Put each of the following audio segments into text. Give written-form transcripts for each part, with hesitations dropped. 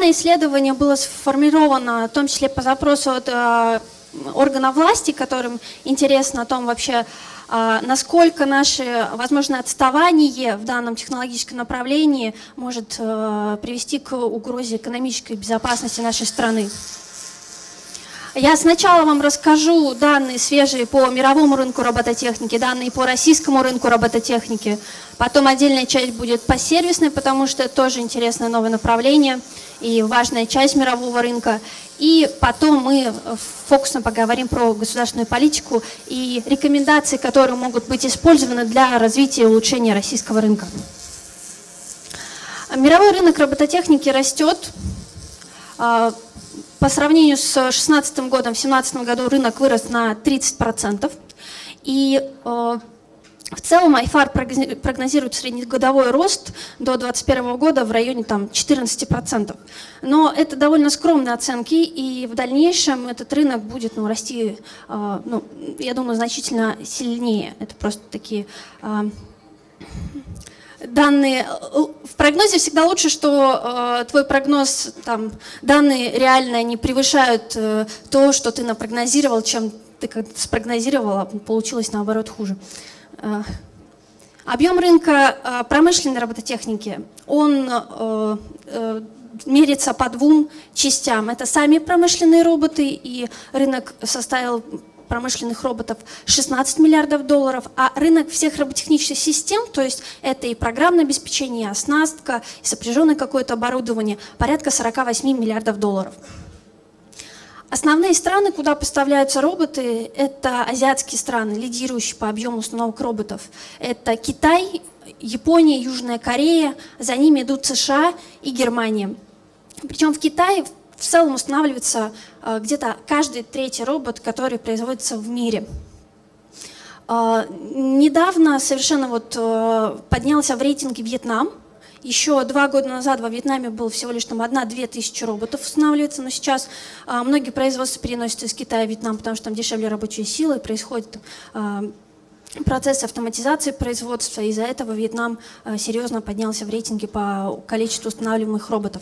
Данное исследование было сформировано в том числе по запросу от органов власти, которым интересно о том вообще, насколько наше возможное отставание в данном технологическом направлении может привести к угрозе экономической безопасности нашей страны. Я сначала вам расскажу данные свежие по мировому рынку робототехники, данные по российскому рынку робототехники. Потом отдельная часть будет по сервисной, потому что это тоже интересное новое направление и важная часть мирового рынка. И потом мы фокусно поговорим про государственную политику и рекомендации, которые могут быть использованы для развития и улучшения российского рынка. Мировой рынок робототехники растет. По сравнению с 2016 годом, в 2017 году рынок вырос на 30%. И в целом IFAR прогнозирует среднегодовой рост до 2021 года в районе 14%. Но это довольно скромные оценки, и в дальнейшем этот рынок будет расти, я думаю, значительно сильнее. Это просто такие данные. В прогнозе всегда лучше, что твой прогноз, данные реальные, не превышают то, что ты напрогнозировал, чем ты как-то спрогнозировал, а получилось наоборот хуже. Объем рынка промышленной робототехники, он мерится по двум частям. Это сами промышленные роботы, и рынок составил промышленных роботов 16 миллиардов долларов, а рынок всех роботехнических систем, то есть это и программное обеспечение, и оснастка, и сопряженное какое-то оборудование, порядка 48 миллиардов долларов. Основные страны, куда поставляются роботы, это азиатские страны, лидирующие по объему установок роботов. Это Китай, Япония, Южная Корея, за ними идут США и Германия. Причем в Китае в целом устанавливается где-то каждый третий робот, который производится в мире. Недавно совершенно поднялся в рейтинге Вьетнам. Еще 2 года назад во Вьетнаме было всего лишь 1-2 тысячи роботов устанавливается, но сейчас многие производства переносятся из Китая в Вьетнам, потому что там дешевле рабочие силы, и происходит процесс автоматизации производства, и из-за этого Вьетнам серьезно поднялся в рейтинге по количеству устанавливаемых роботов.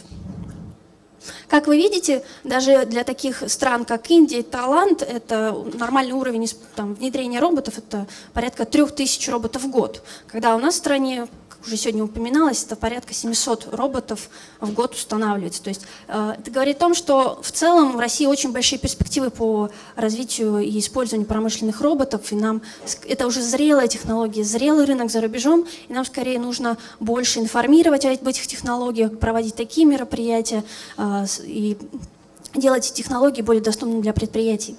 Как вы видите, даже для таких стран, как Индия и Таиланд, это нормальный уровень внедрения роботов, это порядка 3000 роботов в год. Когда у нас в стране, как уже сегодня упоминалось, это порядка 700 роботов в год устанавливается. То есть это говорит о том, что в целом в России очень большие перспективы по развитию и использованию промышленных роботов, и нам это уже зрелая технология, зрелый рынок за рубежом, и нам скорее нужно больше информировать об этих технологиях, проводить такие мероприятия и делать эти технологии более доступными для предприятий.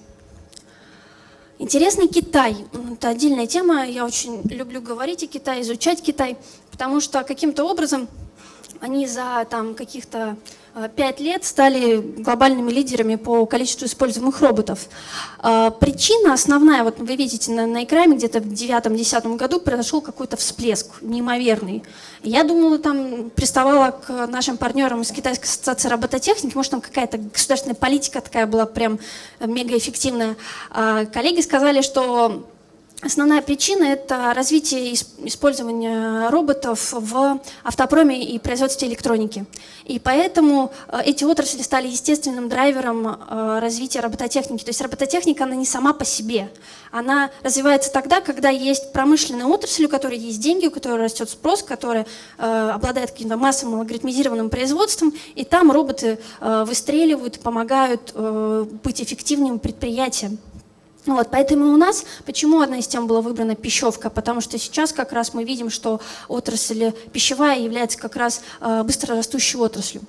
Интересный Китай. Это отдельная тема. Я очень люблю говорить о Китае, изучать Китай, потому что каким-то образом они за каких-то 5 лет стали глобальными лидерами по количеству используемых роботов. Причина основная, вы видите на экране, где-то в 2009-2010 году произошел какой-то всплеск неимоверный. Я думала, приставала к нашим партнерам из Китайской ассоциации робототехники, может, там какая-то государственная политика такая была прям мегаэффективная. Коллеги сказали, что основная причина – это развитие использования роботов в автопроме и производстве электроники. И поэтому эти отрасли стали естественным драйвером развития робототехники. То есть робототехника, она не сама по себе. Она развивается тогда, когда есть промышленная отрасль, у которой есть деньги, у которой растет спрос, которая обладает каким-то массовым алгоритмизированным производством, и там роботы выстреливают, помогают быть эффективным предприятием. Поэтому у нас, почему одна из тем была выбрана пищевка? Потому что сейчас как раз мы видим, что отрасль пищевая является как раз быстрорастущей отраслью.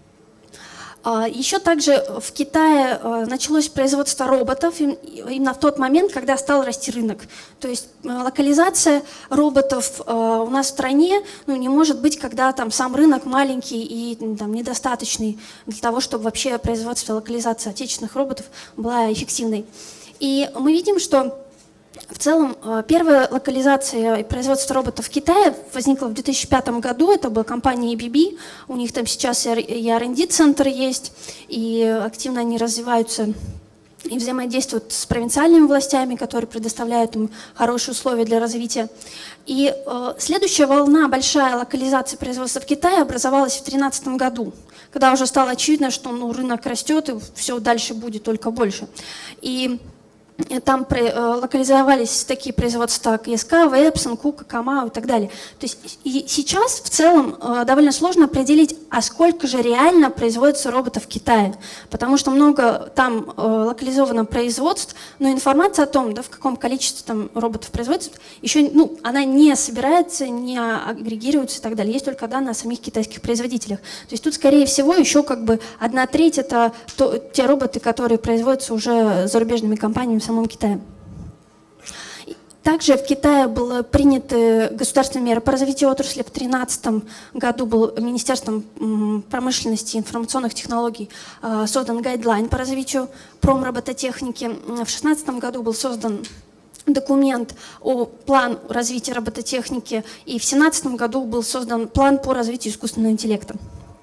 Еще также в Китае началось производство роботов именно в тот момент, когда стал расти рынок. То есть локализация роботов у нас в стране не может быть, когда сам рынок маленький и недостаточный для того, чтобы вообще производство и локализация отечественных роботов была эффективной. И мы видим, что в целом первая локализация и производство роботов в Китае возникла в 2005 году. Это была компания ABB. У них там сейчас и R&D-центр есть, и активно они развиваются и взаимодействуют с провинциальными властями, которые предоставляют им хорошие условия для развития. И следующая волна большая локализации производства в Китае образовалась в 2013 году, когда уже стало очевидно, что рынок растет и все дальше будет только больше. И там локализовались такие производства, как ESK, Epson, Кука, Камау и так далее. То есть и сейчас в целом довольно сложно определить, а сколько же реально производится роботов в Китае. Потому что много там локализовано производств, но информация о том, да, в каком количестве там роботов производится, еще она не собирается, не агрегируется и так далее. Есть только данные о самих китайских производителях. То есть тут, скорее всего, еще как бы 1/3 это те роботы, которые производятся уже зарубежными компаниями в самом Китае. Также в Китае были приняты государственные меры по развитию отрасли. В 2013 году был Министерством промышленности и информационных технологий создан гайдлайн по развитию промробототехники. В 2016 году был создан документ о плане развития робототехники, и в 2017 году был создан план по развитию искусственного интеллекта.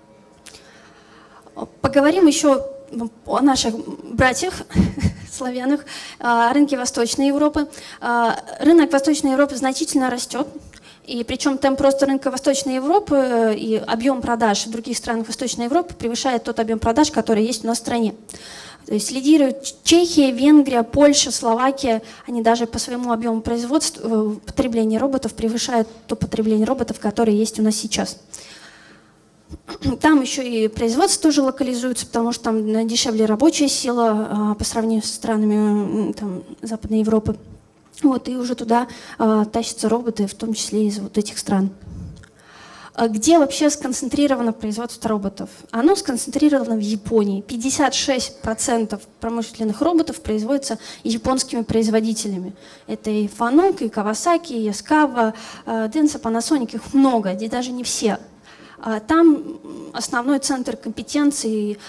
Поговорим еще о наших братьях славянах, рынке Восточной Европы. Рынок Восточной Европы значительно растет, и причем темп роста рынка Восточной Европы и объем продаж в других странах Восточной Европы превышает тот объем продаж, который есть у нас в стране. То есть лидируют Чехия, Венгрия, Польша, Словакия. Они даже по своему объему производства, потребления роботов превышают то потребление роботов, которое есть у нас сейчас. Там еще и производство тоже локализуется, потому что там дешевле рабочая сила по сравнению со странами там, Западной Европы. Вот, и уже туда тащатся роботы, в том числе из вот этих стран. Где вообще сконцентрировано производство роботов? Оно сконцентрировано в Японии. 56% промышленных роботов производятся японскими производителями. Это и Fanuc, и Kawasaki, и Yaskawa, Denso, Panasonic, их много, и даже не все. Там основной центр компетенций,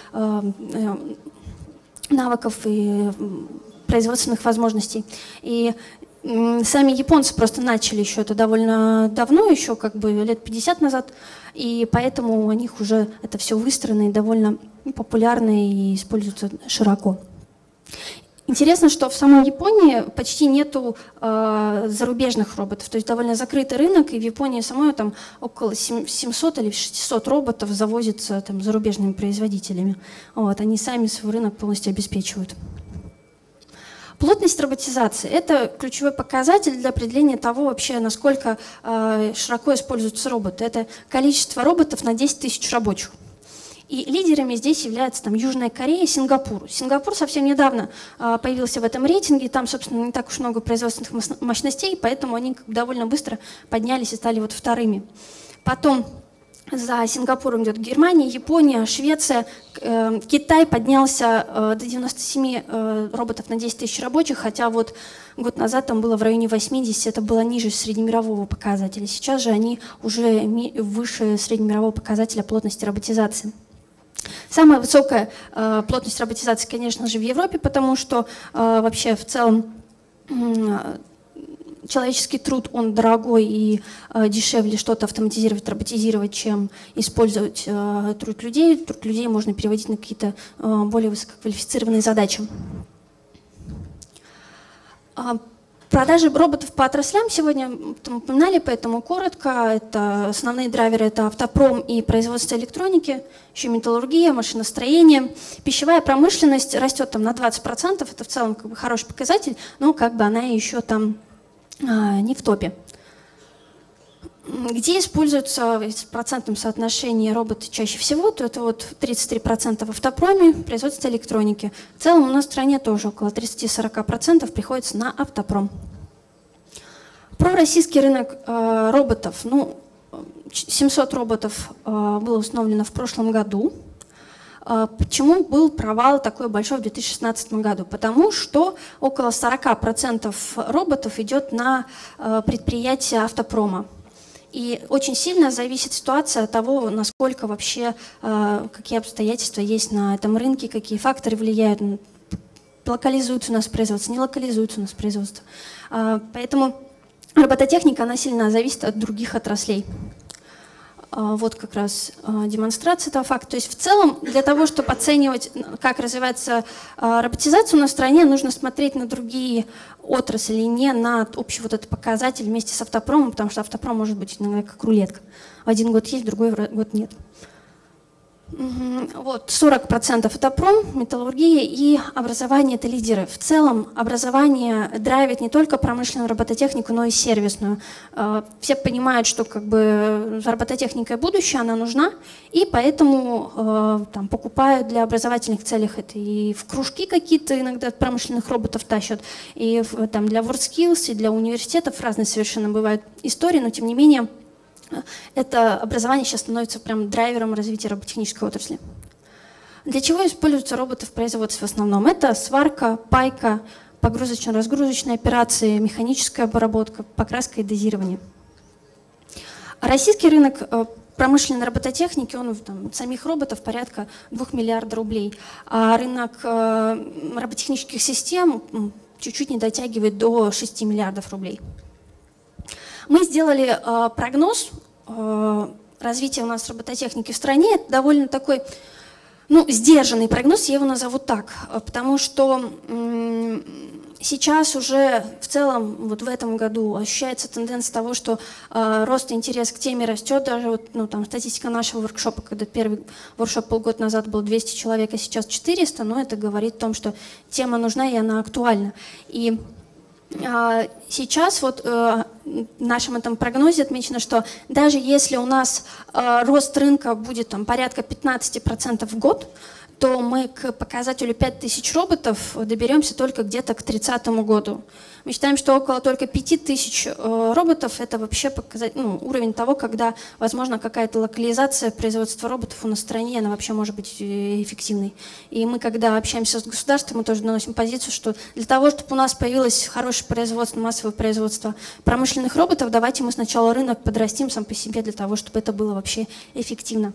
навыков и производственных возможностей. И сами японцы просто начали еще это довольно давно, еще как бы лет 50 назад, и поэтому у них уже это все выстроено и довольно популярно и используется широко. Интересно, что в самой Японии почти нету зарубежных роботов, то есть довольно закрытый рынок, и в Японии самой там около 700 или 600 роботов завозится там зарубежными производителями. Вот, они сами свой рынок полностью обеспечивают. Плотность роботизации – это ключевой показатель для определения того, вообще, насколько широко используются роботы. Это количество роботов на 10 тысяч рабочих. И лидерами здесь являются там, Южная Корея и Сингапур. Сингапур совсем недавно появился в этом рейтинге, там, собственно, не так уж много производственных мощностей, поэтому они довольно быстро поднялись и стали вот вторыми. Потом за Сингапуром идет Германия, Япония, Швеция. Китай поднялся до 97 роботов на 10 тысяч рабочих, хотя вот год назад там было в районе 80, это было ниже среднемирового показателя. Сейчас же они уже выше среднемирового показателя плотности роботизации. Самая высокая плотность роботизации, конечно же, в Европе, потому что вообще в целом человеческий труд, он дорогой и дешевле что-то автоматизировать, роботизировать, чем использовать труд людей. Труд людей можно переводить на какие-то более высококвалифицированные задачи. Продажи роботов по отраслям сегодня упоминали, поэтому коротко. Это основные драйверы – это автопром и производство электроники, еще металлургия, машиностроение. Пищевая промышленность растет там на 20%, это в целом как бы хороший показатель, но как бы она еще там не в топе. Где используются в процентном соотношении роботы чаще всего, то это вот 33% в автопроме, производство электроники. В целом у нас в стране тоже около 30-40% приходится на автопром. Про российский рынок роботов. 700 роботов было установлено в прошлом году. Почему был провал такой большой в 2016 году? Потому что около 40% роботов идет на предприятия автопрома. И очень сильно зависит ситуация от того, насколько вообще, какие обстоятельства есть на этом рынке, какие факторы влияют, локализуется у нас производство, не локализуется у нас производство. Поэтому робототехника, она сильно зависит от других отраслей. Вот как раз демонстрация этого факта. То есть в целом для того, чтобы оценивать, как развивается роботизация на стране, нужно смотреть на другие отрасли, не на общий вот этот показатель вместе с автопромом, потому что автопром может быть иногда как рулетка. В один год есть, в другой год нет. Вот 40% это пром, металлургия и образование — это лидеры. В целом образование драйвит не только промышленную робототехнику, но и сервисную. Все понимают, что как бы робототехника будущее, она нужна, и поэтому там, покупают для образовательных целей это и в кружки какие-то иногда промышленных роботов тащат, и там, для WorldSkills, и для университетов разные совершенно бывают истории, но тем не менее это образование сейчас становится прям драйвером развития роботехнической отрасли. Для чего используются роботы в производстве в основном? Это сварка, пайка, погрузочно-разгрузочные операции, механическая обработка, покраска и дозирование. Российский рынок промышленной робототехники, он там, самих роботов порядка 2 миллиардов рублей, а рынок роботехнических систем чуть-чуть не дотягивает до 6 миллиардов рублей. Мы сделали прогноз развития у нас робототехники в стране. Это довольно такой, сдержанный прогноз, я его назову так, потому что сейчас уже в целом вот в этом году ощущается тенденция того, что рост и интерес к теме растет. Даже вот, там, статистика нашего воркшопа, когда первый воркшоп полгода назад был 200 человек, а сейчас 400, но это говорит о том, что тема нужна и она актуальна. И сейчас вот в нашем этом прогнозе отмечено, что даже если у нас рост рынка будет там, порядка 15% в год, то мы к показателю 5000 роботов доберемся только где-то к 30 году. Мы считаем, что около только 5000 роботов – это вообще уровень того, когда, возможно, какая-то локализация производства роботов у нас в стране, она вообще может быть эффективной. И мы, когда общаемся с государством, мы тоже доносим позицию, что для того, чтобы у нас появилось хорошее производство, массовое производство промышленных роботов, давайте мы сначала рынок подрастим сам по себе для того, чтобы это было вообще эффективно.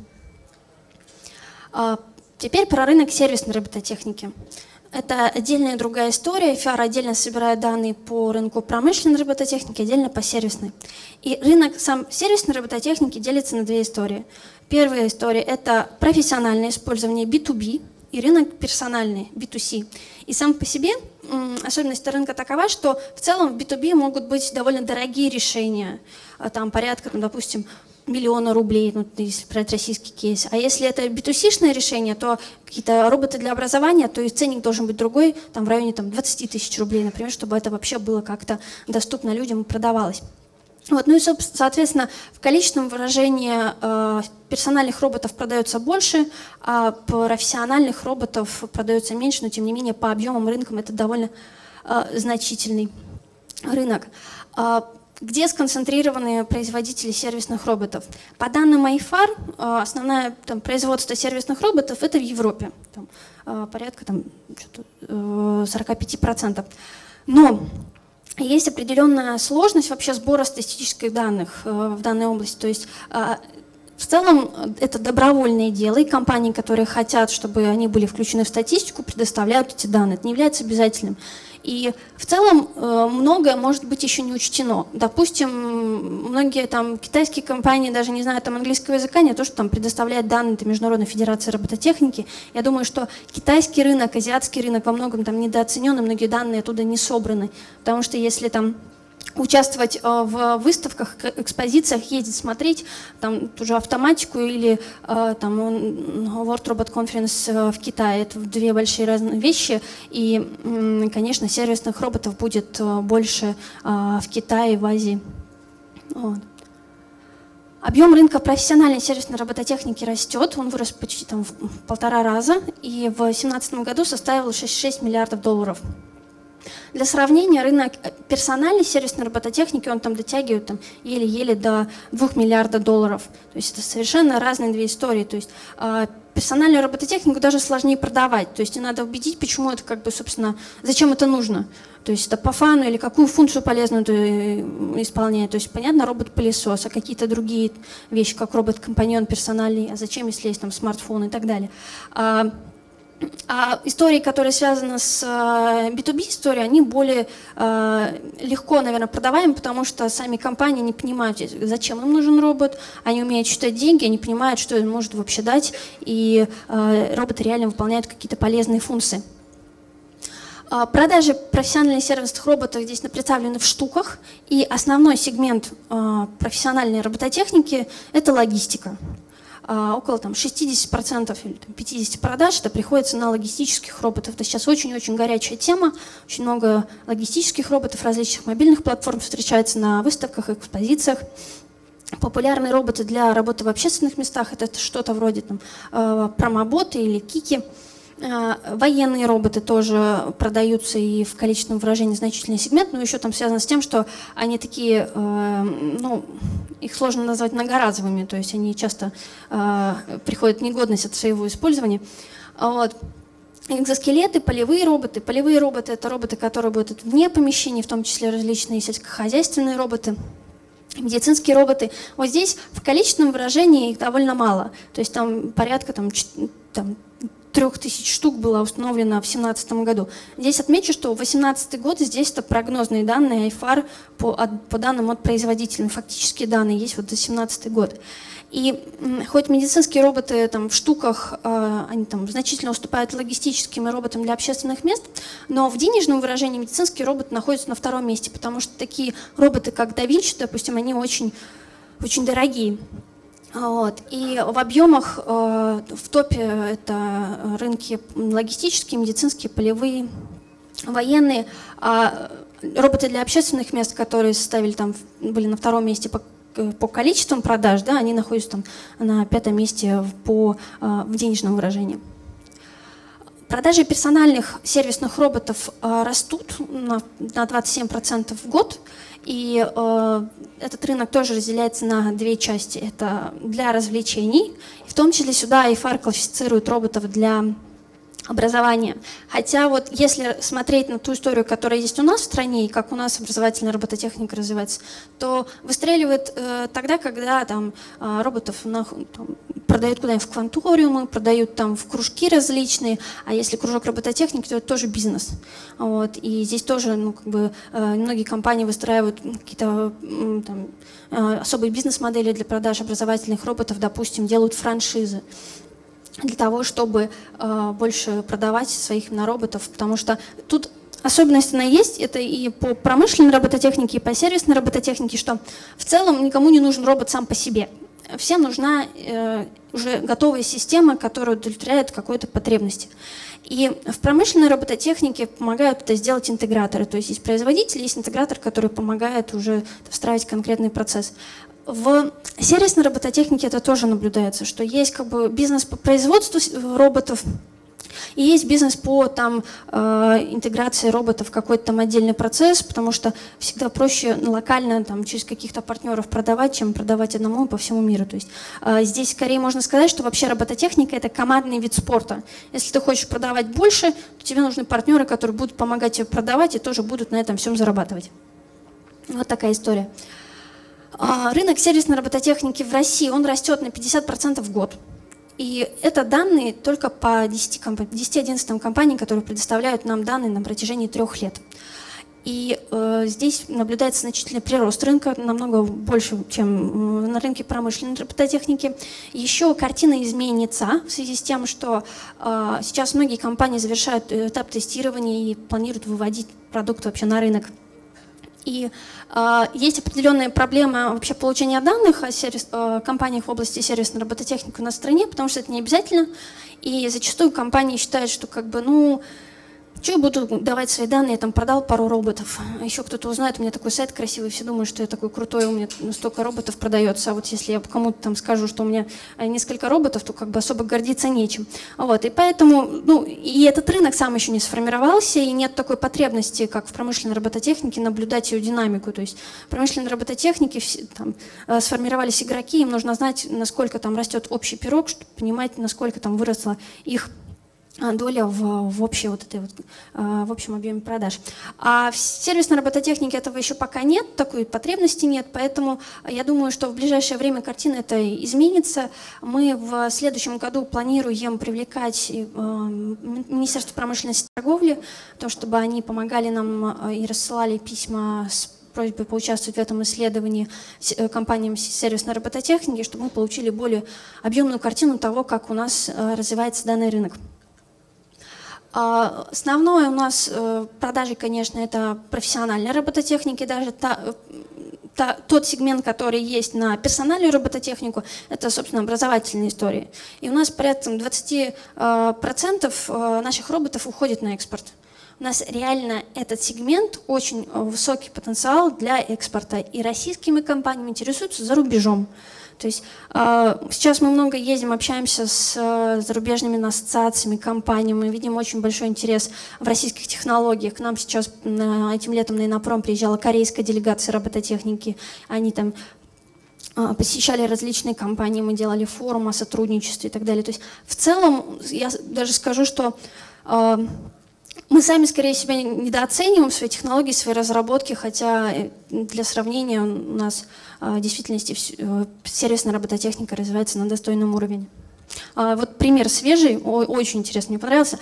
Теперь про рынок сервисной робототехники. Это отдельная другая история. FIAR отдельно собирает данные по рынку промышленной робототехники, отдельно по сервисной. И рынок сам сервисной робототехники делится на две истории. Первая история – это профессиональное использование B2B и рынок персональный B2C. И сам по себе особенность рынка такова, что в целом в B2B могут быть довольно дорогие решения, там порядка, допустим, миллиона рублей, если брать российский кейс. А если это B2C-шное решение, то какие-то роботы для образования, то и ценник должен быть другой, там в районе 20 тысяч рублей, например, чтобы это вообще было как-то доступно людям и продавалось. Вот, и, соответственно, в количественном выражении персональных роботов продается больше, а профессиональных роботов продается меньше, но тем не менее по объемам рынкам это довольно значительный рынок. Где сконцентрированы производители сервисных роботов? По данным IFAR, основное производство сервисных роботов это в Европе, порядка 45%. Но есть определенная сложность вообще сбора статистических данных в данной области. То есть в целом это добровольное дело, и компании, которые хотят, чтобы они были включены в статистику, предоставляют эти данные. Это не является обязательным. И в целом многое может быть еще не учтено. Допустим, многие китайские компании даже не знают английского языка, не то, что предоставляют данные Международной Федерации робототехники. Я думаю, что китайский рынок, азиатский рынок во многом недооценен, и многие данные оттуда не собраны. Потому что если участвовать в выставках, экспозициях, ездить смотреть ту же автоматику или World Robot Conference в Китае. Это две большие разные вещи. И, конечно, сервисных роботов будет больше в Китае, в Азии. Вот. Объем рынка профессиональной сервисной робототехники растет. Он вырос почти в 1,5 раза и в 2017 году составил 6 миллиардов долларов. Для сравнения, рынок персональной сервисной робототехники, он дотягивает еле-еле до 2 миллиардов долларов. То есть это совершенно разные две истории. То есть персональную робототехнику даже сложнее продавать. То есть не надо убедить, почему это собственно, зачем это нужно. То есть это по фану или какую функцию полезную ты исполняет. То есть понятно, робот-пылесос, а какие-то другие вещи, как робот-компаньон персональный, а зачем, если есть смартфон и так далее. А истории, которые связаны с B2B историей, они более легко, наверное, продаваемы, потому что сами компании не понимают, зачем им нужен робот, они умеют считать деньги, они понимают, что он может вообще дать, и роботы реально выполняют какие-то полезные функции. Продажи профессиональных сервисных роботов здесь представлены в штуках, и основной сегмент профессиональной робототехники – это логистика. Около 60% или 50% продаж это приходится на логистических роботов. Это сейчас очень-очень горячая тема. Очень много логистических роботов различных мобильных платформ встречается на выставках, экспозициях. Популярные роботы для работы в общественных местах это что-то вроде промоботы или кики. Военные роботы тоже продаются и в количественном выражении значительный сегмент, но еще там связано с тем, что они такие, их сложно назвать многоразовыми, то есть они часто приходят в негодность от своего использования. Вот. Экзоскелеты, полевые роботы. Полевые роботы – это роботы, которые будут вне помещений, в том числе различные сельскохозяйственные роботы. Медицинские роботы. Вот здесь в количественном выражении их довольно мало, то есть там порядка 3000 штук было установлено в 2017 году. Здесь отмечу, что 2018 год, здесь это прогнозные данные IFAR по данным от производителя. Фактические данные есть вот за 2017 год. И хоть медицинские роботы в штуках, они значительно уступают логистическим роботам для общественных мест, но в денежном выражении медицинские роботы находятся на втором месте, потому что такие роботы, как Da Vinci, допустим, они очень, очень дорогие. Вот. И в объемах в топе это рынки логистические, медицинские, полевые, военные. А роботы для общественных мест, которые были на втором месте по количеству продаж, да, они находятся на пятом месте в денежном выражении. Продажи персональных сервисных роботов растут на 27% в год. И этот рынок тоже разделяется на две части. Это для развлечений, в том числе сюда IFAR классифицирует роботов для образования. Хотя вот если смотреть на ту историю, которая есть у нас в стране, и как у нас образовательная робототехника развивается, то выстреливает тогда, когда роботов продают куда-нибудь в кванториумы, продают в кружки различные, а если кружок робототехники, то это тоже бизнес. Вот. И здесь тоже многие компании выстраивают какие-то особые бизнес-модели для продаж образовательных роботов, допустим, делают франшизы для того, чтобы больше продавать своих роботов, потому что тут особенность она есть, это и по промышленной робототехнике, и по сервисной робототехнике, что в целом никому не нужен робот сам по себе. Всем нужна уже готовая система, которая удовлетворяет какой-то потребности. И в промышленной робототехнике помогают это сделать интеграторы, то есть производитель, есть интегратор, который помогает уже встраивать конкретный процесс. В сервисной робототехнике это тоже наблюдается, что есть бизнес по производству роботов, и есть бизнес по интеграции роботов в какой-то отдельный процесс, потому что всегда проще локально через каких-то партнеров продавать, чем продавать одному по всему миру. То есть здесь скорее можно сказать, что вообще робототехника – это командный вид спорта. Если ты хочешь продавать больше, то тебе нужны партнеры, которые будут помогать тебе продавать и тоже будут на этом всем зарабатывать. Вот такая история. Рынок сервисной робототехники в России, он растет на 50% в год. И это данные только по 10-11 компаниям, которые предоставляют нам данные на протяжении 3 лет. И здесь наблюдается значительный прирост рынка, намного больше, чем на рынке промышленной робототехники. Еще картина изменится в связи с тем, что сейчас многие компании завершают этап тестирования и планируют выводить продукт вообще на рынок. И есть определенная проблема вообще получения данных о компаниях в области сервисной робототехники у нас в стране, потому что это не обязательно. И зачастую компании считают, что что я буду давать свои данные, я продал пару роботов. Еще кто-то узнает, у меня такой сайт красивый, все думают, что я такой крутой, у меня столько роботов продается. А вот если я кому-то скажу, что у меня несколько роботов, то особо гордиться нечем. Вот. И поэтому, и этот рынок сам еще не сформировался, и нет такой потребности, как в промышленной робототехнике, наблюдать ее динамику. То есть в промышленной робототехнике сформировались игроки, им нужно знать, насколько растет общий пирог, чтобы понимать, насколько выросла их доля в общей в общем объеме продаж. А в сервисной робототехнике этого еще пока нет, такой потребности нет, поэтому я думаю, что в ближайшее время картина это изменится. Мы в следующем году планируем привлекать Министерство промышленности и торговли, то, чтобы они помогали нам и рассылали письма с просьбой поучаствовать в этом исследовании компаниям сервисной робототехники, чтобы мы получили более объемную картину того, как у нас развивается данный рынок. Основное у нас продажи, конечно, это профессиональные робототехники, даже тот сегмент, который есть на персональную робототехнику, это, собственно, образовательные истории. И у нас порядка 20% наших роботов уходит на экспорт. У нас реально этот сегмент очень высокий потенциал для экспорта, и российскими компаниями интересуются за рубежом. То есть сейчас мы много ездим, общаемся с зарубежными ассоциациями, компаниями, мы видим очень большой интерес в российских технологиях. К нам сейчас этим летом на Иннопром приезжала корейская делегация робототехники, они там посещали различные компании, мы делали форум о сотрудничестве и так далее. То есть в целом я даже скажу, что мы сами, скорее, себя недооцениваем, свои технологии, свои разработки, хотя для сравнения у нас в действительности сервисная робототехника развивается на достойном уровне. Вот пример свежий, очень интересный, мне понравился.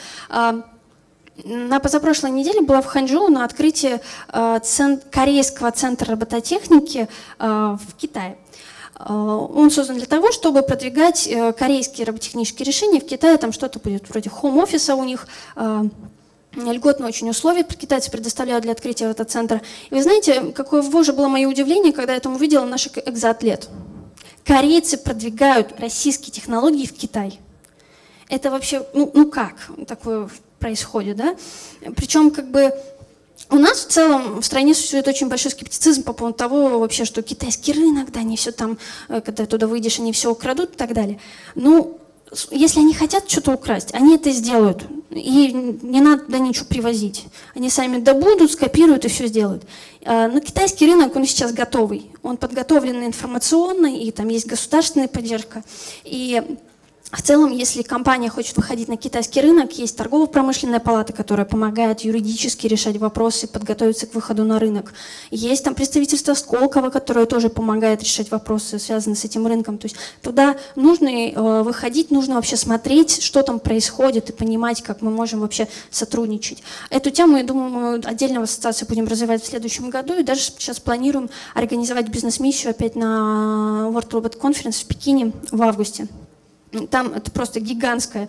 На позапрошлой неделе была в Ханчжоу на открытии корейского центра робототехники в Китае. Он создан для того, чтобы продвигать корейские робототехнические решения в Китае. Там что-то будет вроде хоум-офиса у них, льготные очень условия китайцы предоставляют для открытия этого центра. И вы знаете, какое же было мое удивление, когда я там увидела наших экзоатлет. Корейцы продвигают российские технологии в Китай. Это вообще, ну как такое происходит, да? Причем как бы у нас в целом в стране существует очень большой скептицизм по поводу того вообще, что китайский рынок, да, они все там, когда туда выйдешь, они все украдут и так далее. Ну, если они хотят что-то украсть, они это сделают. И не надо туда ничего привозить. Они сами добудут, скопируют и все сделают. Но китайский рынок, он сейчас готовый. Он подготовлен информационно, и там есть государственная поддержка. И в целом, если компания хочет выходить на китайский рынок, есть торгово-промышленная палата, которая помогает юридически решать вопросы, подготовиться к выходу на рынок. Есть там представительство Сколково, которое тоже помогает решать вопросы, связанные с этим рынком. То есть туда нужно выходить, нужно вообще смотреть, что там происходит, и понимать, как мы можем вообще сотрудничать. Эту тему, я думаю, мы отдельно в ассоциации будем развивать в следующем году, и даже сейчас планируем организовать бизнес-миссию опять на World Robot Conference в Пекине в августе. Там это просто гигантский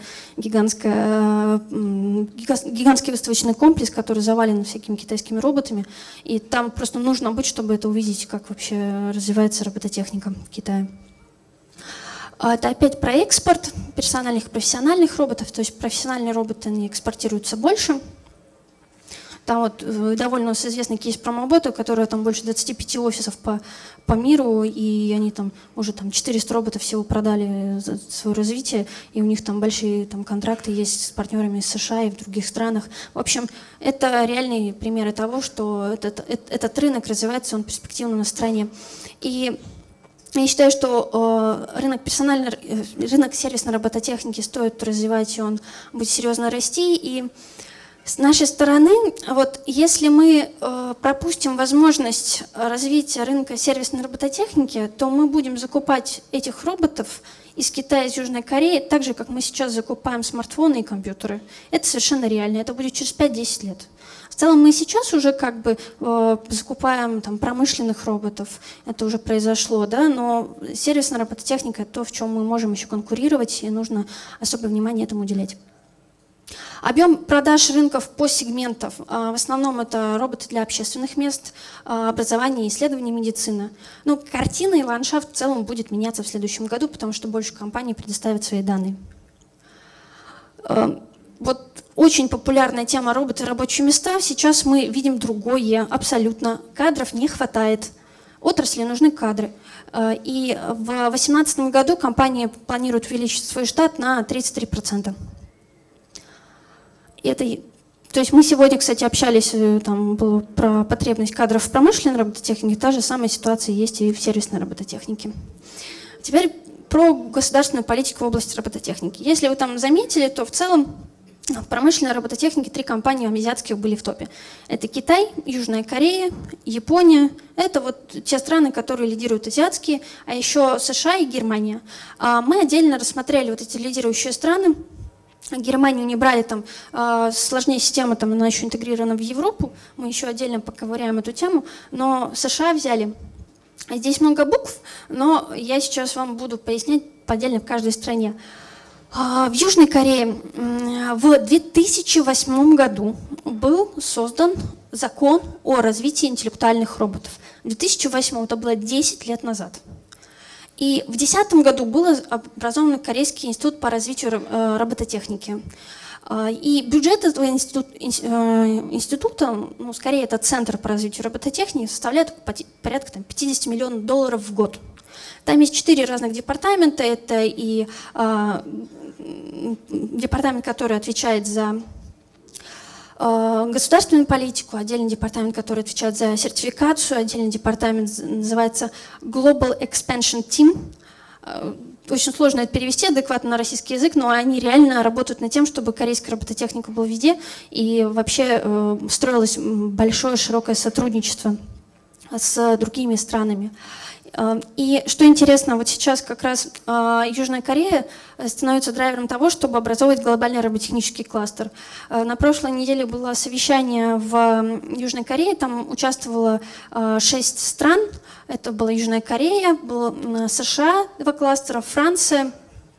выставочный комплекс, который завален всякими китайскими роботами. И там просто нужно быть, чтобы это увидеть, как вообще развивается робототехника в Китае. Это опять про экспорт персональных и профессиональных роботов. То есть профессиональные роботы они экспортируются больше. Там вот довольно у нас известный кейс Промобота, у которого там больше 25 офисов по миру, и они там уже там 400 роботов всего продали за свое развитие, и у них там большие там контракты есть с партнерами из США и в других странах. В общем, это реальные примеры того, что этот рынок развивается, он перспективный на стране. И я считаю, что рынок сервисной робототехники стоит развивать, и он будет серьезно расти. И с нашей стороны, вот если мы пропустим возможность развития рынка сервисной робототехники, то мы будем закупать этих роботов из Китая, из Южной Кореи, так же, как мы сейчас закупаем смартфоны и компьютеры. Это совершенно реально, это будет через 5-10 лет. В целом мы сейчас уже как бы закупаем там промышленных роботов, это уже произошло, да, но сервисная робототехника – это то, в чем мы можем еще конкурировать, и нужно особое внимание этому уделять. Объем продаж рынков по сегментам. В основном это роботы для общественных мест, образования, исследований, медицины. Ну, картина и ландшафт в целом будет меняться в следующем году, потому что больше компаний предоставят свои данные. Вот очень популярная тема роботы и рабочие места. Сейчас мы видим другое абсолютно. Кадров не хватает. Отрасли нужны кадры. И в 2018 году компания планирует увеличить свой штат на 33%. То есть мы сегодня, кстати, общались там, было про потребность кадров в промышленной робототехнике, та же самая ситуация есть и в сервисной робототехнике. Теперь про государственную политику в области робототехники. Если вы там заметили, то в целом в промышленной робототехнике 3 компании азиатских были в топе. Это Китай, Южная Корея, Япония. Это вот те страны, которые лидируют азиатские, а еще США и Германия. Мы отдельно рассмотрели вот эти лидирующие страны. Германию не брали, там сложнее система, там она еще интегрирована в Европу. Мы еще отдельно поковыряем эту тему. Но США взяли. Здесь много букв, но я сейчас вам буду пояснять по отдельно в каждой стране. В Южной Корее в 2008 году был создан закон о развитии интеллектуальных роботов. В 2008, это было 10 лет назад. И в 2010 году был образован Корейский институт по развитию робототехники. И бюджет этого института, ну, скорее это центр по развитию робототехники, составляет порядка $50 миллионов в год. Там есть 4 разных департамента. Это и департамент, который отвечает за государственную политику, отдельный департамент, который отвечает за сертификацию, отдельный департамент называется Global Expansion Team. Очень сложно это перевести адекватно на российский язык, но они реально работают над тем, чтобы корейская робототехника была везде, и вообще строилось большое, широкое сотрудничество с другими странами. И что интересно, вот сейчас как раз Южная Корея становится драйвером того, чтобы образовывать глобальный роботехнический кластер. На прошлой неделе было совещание в Южной Корее, там участвовало 6 стран. Это была Южная Корея, был США, 2 кластера, Франция,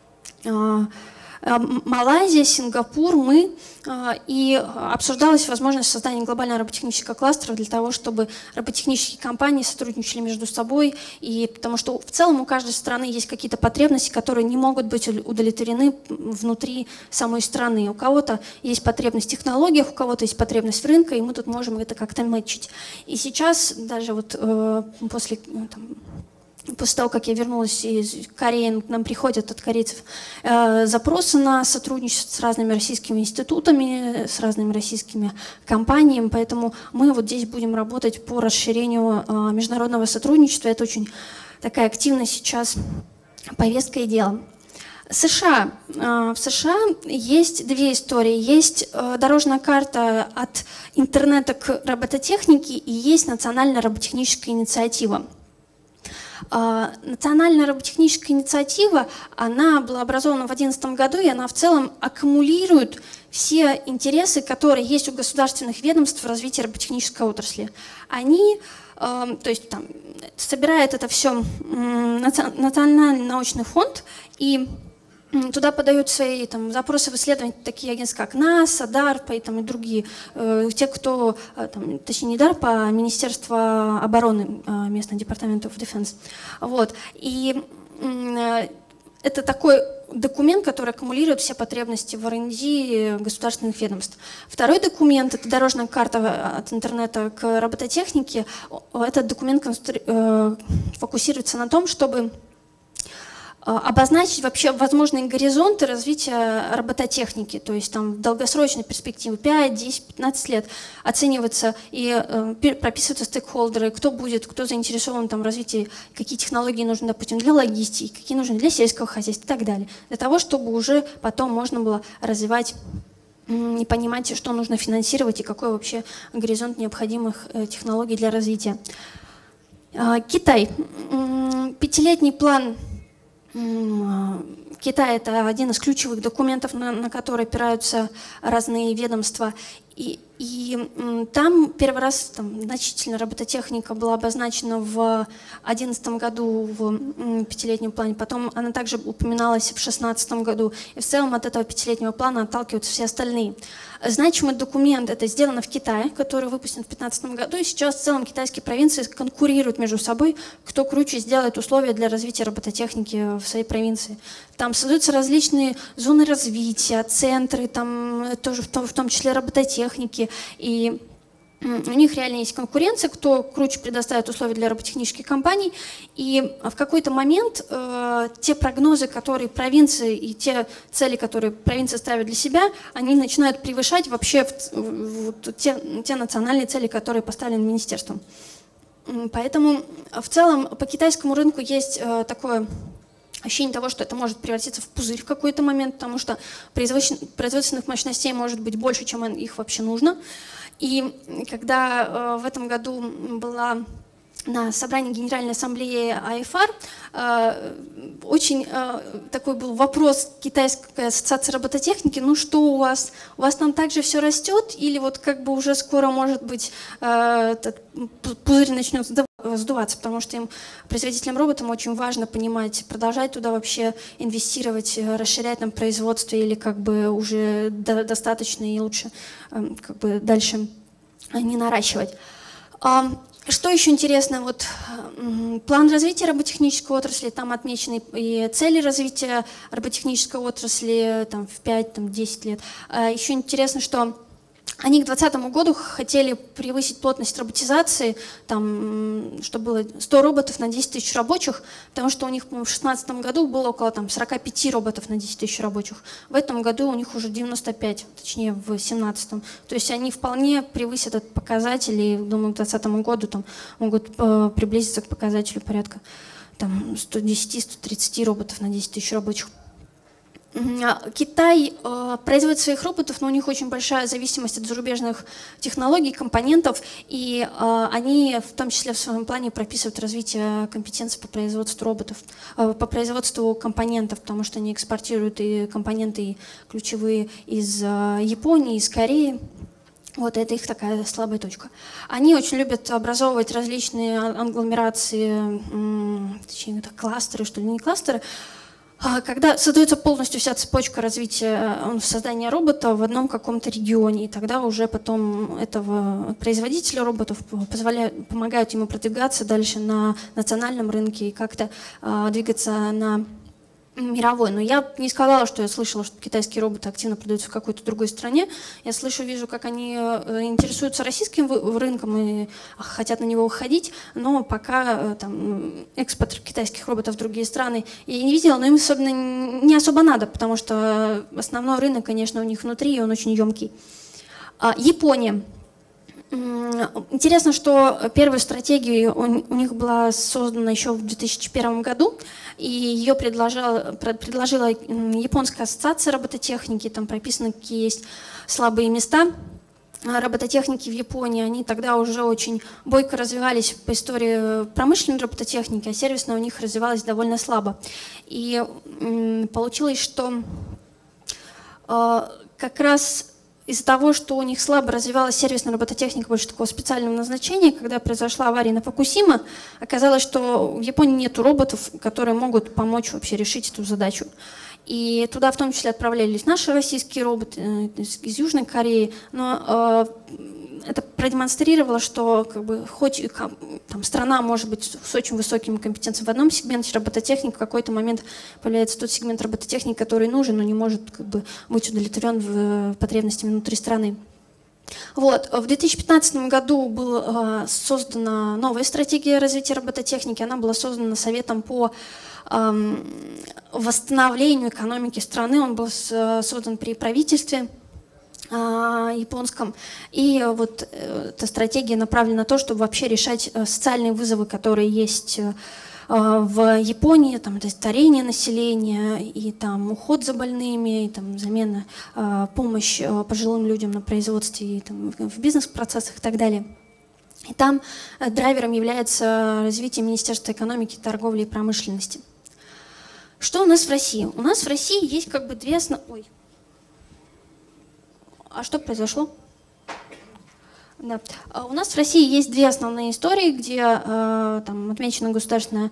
Малайзия, Сингапур, мы. И обсуждалась возможность создания глобального роботехнического кластера для того, чтобы роботехнические компании сотрудничали между собой. И потому что в целом у каждой страны есть какие-то потребности, которые не могут быть удовлетворены внутри самой страны. У кого-то есть потребность в технологиях, у кого-то есть потребность в рынке, и мы тут можем это как-то мэтчить. И сейчас даже вот после того, как я вернулась из Кореи, к нам приходят от корейцев запросы на сотрудничество с разными российскими институтами, с разными российскими компаниями, поэтому мы вот здесь будем работать по расширению международного сотрудничества. Это очень такая активная сейчас повестка и дело. США. В США есть 2 истории. Есть дорожная карта от интернета к робототехнике и есть национальная роботехническая инициатива. Национальная роботехническая инициатива, она была образована в 2011 году, и она в целом аккумулирует все интересы, которые есть у государственных ведомств в развитии роботехнической отрасли. Они, то есть, там, собирает это все Национальный научный фонд, и туда подают свои там, запросы в исследования такие агентства, как НАСА, DARPA и, там, и другие. Те, кто, там, точнее не DARPA, а Министерство обороны, местный департамент of Defense. Вот. И это такой документ, который аккумулирует все потребности в R&D государственных ведомств. Второй документ – это дорожная карта от интернета к робототехнике. Этот документ фокусируется на том, чтобы обозначить вообще возможные горизонты развития робототехники, то есть там в долгосрочной перспективе 5, 10, 15 лет оцениваться и прописываются стейкхолдеры, кто будет, кто заинтересован там, в развитии, какие технологии нужны, допустим, для логистики, какие нужны для сельского хозяйства и так далее, для того, чтобы уже потом можно было развивать и понимать, что нужно финансировать и какой вообще горизонт необходимых технологий для развития. Китай. 5-летний план Китай – это один из ключевых документов, на который опираются разные ведомства. И там первый раз значительно робототехника была обозначена в 2011 году в 5-летнем плане, потом она также упоминалась в 2016 году. И в целом от этого 5-летнего плана отталкиваются все остальные. Значимый документ – это сделано в Китае, который выпущен в 2015 году, и сейчас в целом китайские провинции конкурируют между собой, кто круче сделает условия для развития робототехники в своей провинции. Там создаются различные зоны развития, центры, там тоже в том числе робототехники, и у них реально есть конкуренция, кто круче предоставит условия для роботехнических компаний. И в какой-то момент те прогнозы, которые провинции и те цели, которые провинции ставят для себя, они начинают превышать вообще те национальные цели, которые поставлены министерством. Поэтому в целом по китайскому рынку есть такое ощущение того, что это может превратиться в пузырь в какой-то момент, потому что производственных мощностей может быть больше, чем их вообще нужно. И когда в этом году была на собрании Генеральной Ассамблеи АИФАР, очень такой был вопрос Китайской ассоциации робототехники: ну что у вас там также все растет, или вот как бы уже скоро, может быть, этот пузырь начнет сдуваться, потому что им, производителям роботам, очень важно понимать, продолжать туда вообще инвестировать, расширять там производство, или как бы уже достаточно и лучше как бы дальше не наращивать. Что еще интересно, вот план развития роботехнической отрасли, там отмечены и цели развития роботехнической отрасли там, в 5-10 лет. Еще интересно, что они к 2020 году хотели превысить плотность роботизации, там, чтобы было 100 роботов на 10 тысяч рабочих, потому что у них, по-моему, в 2016 году было около 45 роботов на 10 тысяч рабочих. В этом году у них уже 95, точнее в 2017. То есть они вполне превысят этот показатель, и, думаю, к 2020 году там, могут приблизиться к показателю порядка 110-130 роботов на 10 тысяч рабочих. Китай производит своих роботов, но у них очень большая зависимость от зарубежных технологий, компонентов, и они в том числе в своем плане прописывают развитие компетенций по производству роботов, по производству компонентов, потому что они экспортируют и компоненты и ключевые из Японии, из Кореи. Вот это их такая слабая точка. Они очень любят образовывать различные англомерации, точнее, кластеры, что ли, не кластеры, когда создается полностью вся цепочка развития создания робота в одном каком-то регионе, и тогда уже потом этого производителя роботов помогают ему продвигаться дальше на национальном рынке и как-то двигаться на мировой. Но я не сказала, что я слышала, что китайские роботы активно продаются в какой-то другой стране. Я вижу, как они интересуются российским рынком и хотят на него выходить, но пока там, экспорт китайских роботов в другие страны я не видела, но им не особо надо, потому что основной рынок, конечно, у них внутри, и он очень емкий. Япония. Интересно, что первую стратегию у них была создана еще в 2001 году, и ее предложила Японская ассоциация робототехники, там прописаны, какие есть слабые места робототехники в Японии. Они тогда уже очень бойко развивались по истории промышленной робототехники, а сервисная у них развивалась довольно слабо. И получилось, что как раз из-за того, что у них слабо развивалась сервисная робототехника больше такого специального назначения, когда произошла авария на Фукусима, оказалось, что в Японии нет роботов, которые могут помочь вообще решить эту задачу. И туда в том числе отправлялись наши российские роботы из Южной Кореи, но это продемонстрировало, что как бы, хоть там, страна может быть с очень высокими компетенциями в одном сегменте робототехники, в какой-то момент появляется тот сегмент робототехники, который нужен, но не может как бы, быть удовлетворен в потребностями внутри страны. Вот. В 2015 году была создана новая стратегия развития робототехники. Она была создана Советом по восстановлению экономики страны. Он был создан при правительстве японском. И вот эта стратегия направлена на то, чтобы вообще решать социальные вызовы, которые есть в Японии, там, это старение населения, и там, уход за больными, и там, замена, помощь пожилым людям на производстве, и, там, в бизнес-процессах и так далее. И там драйвером является развитие Министерства экономики, торговли и промышленности. Что у нас в России? У нас в России есть как бы две основные... Ой. А что произошло? Да. У нас в России есть две основные истории, где там, отмечена государством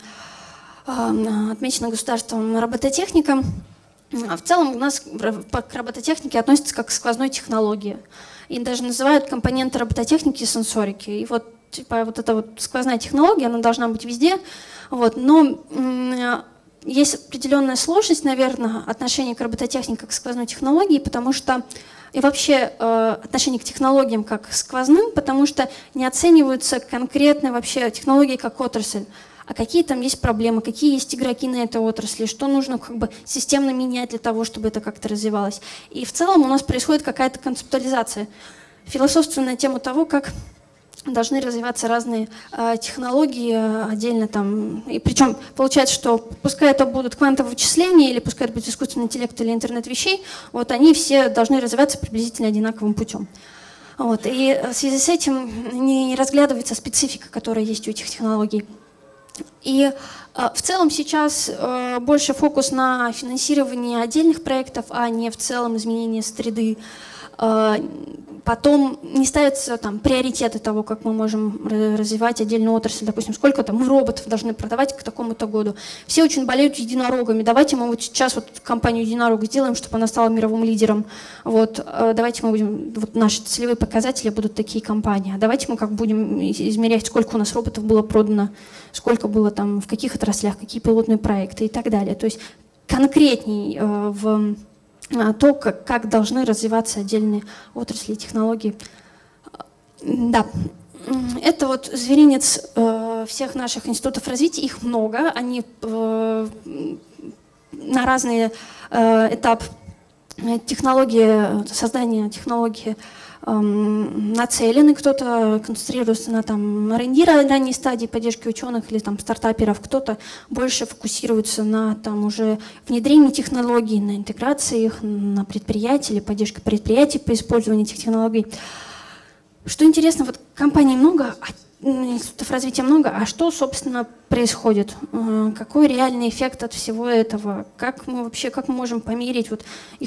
робототехника. В целом у нас к робототехнике относятся как к сквозной технологии. И даже называют компоненты робототехники сенсорики. И вот, типа, вот эта вот сквозная технология, она должна быть везде. Вот, но есть определенная сложность, наверное, отношения к робототехнике как к сквозной технологии, потому что и вообще отношение к технологиям как к сквозным, потому что не оцениваются конкретные вообще технологии как отрасль, а какие там есть проблемы, какие есть игроки на этой отрасли, что нужно как бы системно менять для того, чтобы это как-то развивалось. И в целом у нас происходит какая-то концептуализация, философствуя на тему того, как должны развиваться разные технологии отдельно там. И причем получается, что пускай это будут квантовые вычисления, или пускай это будет искусственный интеллект или интернет вещей, вот они все должны развиваться приблизительно одинаковым путем. Вот. И в связи с этим не разглядывается специфика, которая есть у этих технологий. И в целом сейчас больше фокус на финансировании отдельных проектов, а не в целом изменении среды. Потом не ставятся там приоритеты того, как мы можем развивать отдельную отрасль. Допустим, сколько там мы роботов должны продавать к такому-то году. Все очень болеют единорогами. Давайте мы вот сейчас вот компанию единорог сделаем, чтобы она стала мировым лидером. Вот, давайте мы будем, вот наши целевые показатели будут такие компании. А давайте мы как будем измерять, сколько у нас роботов было продано, сколько было там, в каких отраслях, какие пилотные проекты и так далее. То есть конкретней в то, как должны развиваться отдельные отрасли и технологии. Да, это вот зверинец всех наших институтов развития, их много, они на разные этапы технологии, создания технологии нацелены, кто-то концентрируется на там R&D ранней стадии поддержки ученых или там стартаперов, кто-то больше фокусируется на там уже внедрении технологий, на интеграции их на предприятия или поддержке предприятий по использованию этих технологий. Что интересно, вот компаний много, институтов развития много, а что, собственно, происходит? Какой реальный эффект от всего этого? Как мы можем померить вот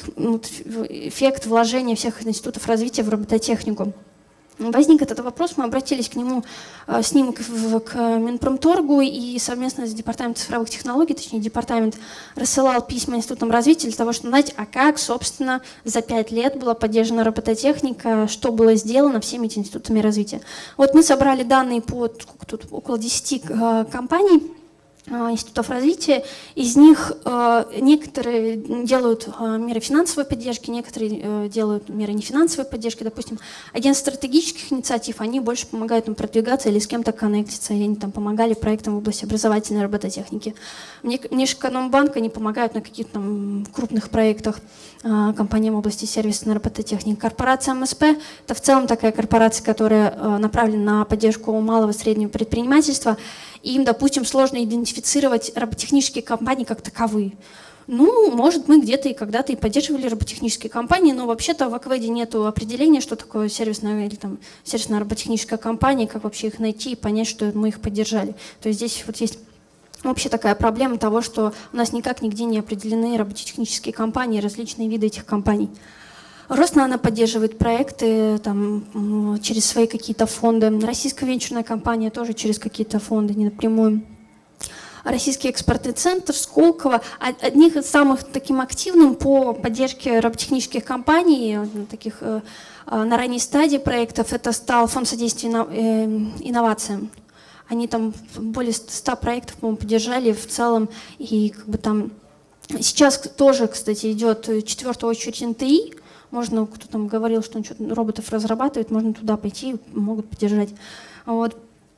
эффект вложения всех институтов развития в робототехнику? Возник этот вопрос, мы обратились к нему, с ним к Минпромторгу, и совместно с Департаментом цифровых технологий, точнее департамент рассылал письма институтам развития для того, чтобы знать, а как, собственно, за 5 лет была поддержана робототехника, что было сделано всеми этими институтами развития. Вот мы собрали данные по тут около 10 компаний, институтов развития. Из них некоторые делают меры финансовой поддержки, некоторые делают меры нефинансовой поддержки. Допустим, агентство стратегических инициатив, они больше помогают нам продвигаться или с кем-то коннектиться, или они там помогали проектам в области образовательной робототехники. Внешэкономбанк, они помогают на каких-то там крупных проектах компаниям в области сервисной робототехники. Корпорация МСП – это в целом такая корпорация, которая направлена на поддержку малого и среднего предпринимательства. И им, допустим, сложно идентифицировать роботехнические компании как таковые. Ну, может, мы где-то и когда-то и поддерживали роботехнические компании, но вообще-то в Акведе нет определения, что такое сервисная или там сервисная роботехническая компания, как вообще их найти и понять, что мы их поддержали. То есть здесь вот есть вообще такая проблема того, что у нас никак нигде не определены роботехнические компании, различные виды этих компаний. Роснано поддерживает проекты там, через свои какие-то фонды. Российская венчурная компания тоже через какие-то фонды, не напрямую. Российский экспортный центр, Сколково. Одних из самых таким активным по поддержке роботехнических компаний, таких на ранней стадии проектов, это стал фонд содействия инновациям. Они там более 100 проектов, по-моему, поддержали в целом. И как бы там сейчас тоже, кстати, идет 4-я очередь НТИ. Можно, кто там говорил, что он что-то роботов разрабатывает, можно туда пойти, могут поддержать. Вот.